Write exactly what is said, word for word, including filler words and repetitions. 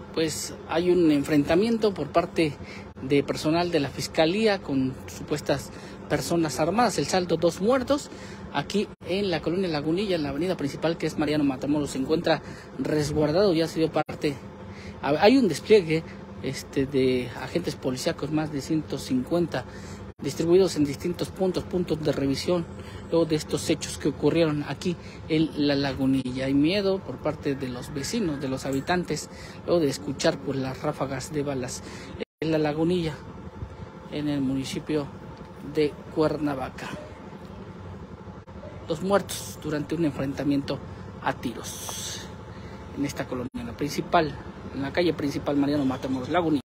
pues hay un enfrentamiento por parte de personal de la Fiscalía con supuestas personas armadas. El saldo, dos muertos. Aquí en la colonia Lagunilla, en la avenida principal, que es Mariano Matamoros, se encuentra resguardado. Ya se dio parte, hay un despliegue este, de agentes policíacos, más de ciento cincuenta, distribuidos en distintos puntos, puntos de revisión, luego de estos hechos que ocurrieron aquí en la Lagunilla. Hay miedo por parte de los vecinos, de los habitantes, luego de escuchar por las ráfagas de balas en la Lagunilla, en el municipio de Cuernavaca. Dos muertos durante un enfrentamiento a tiros en esta colonia, en la principal, en la calle principal Mariano Matamoros, Lagunilla.